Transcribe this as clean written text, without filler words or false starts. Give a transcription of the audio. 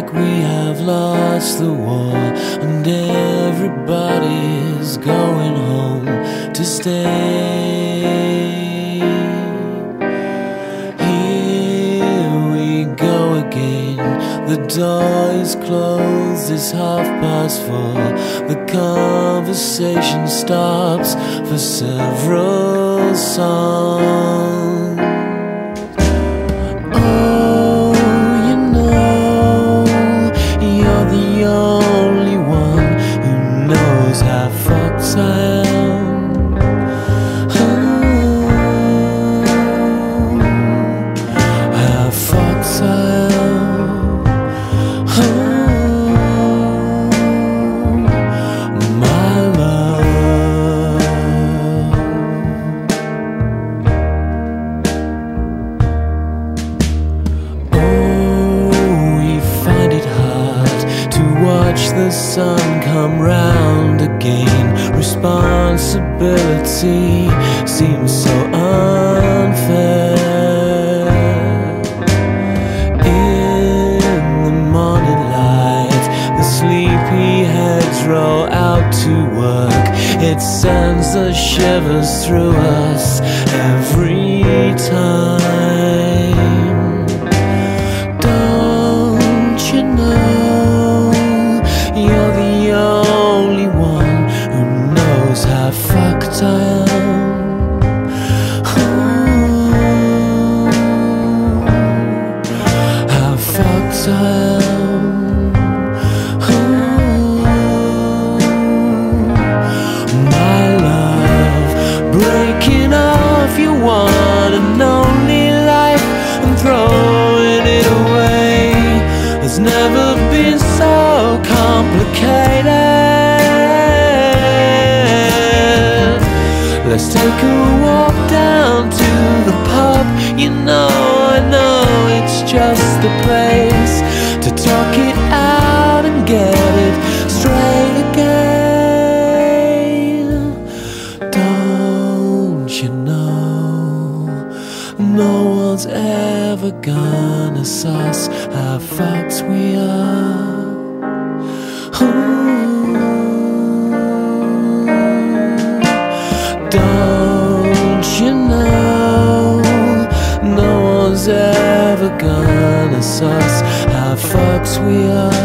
like we have lost the war, and everybody's going home to stay. Here we go again, the door is closed, it's 4:30. The conversation stops for several songs. Oh, you know, you're the only one who knows how fucked I am. How fucked I am. My love. Oh, we find it hard to watch the sun come round again. Responsibility seems so unfair. In the morning light, the sleepy heads roll out to work. It sends the shivers through us every time. Don't you know, you're the only one who knows how fucked I am. How fucked I am. My love, breaking off your one and only life and throwing it away has never been so complicated. Let's take a walk down to the pub. You know, I know it's just the place to talk it out and get it straight again. Don't you know, no one's ever gonna suss how fucked we are. Don't you know, no one's ever gonna suss how fucked we are.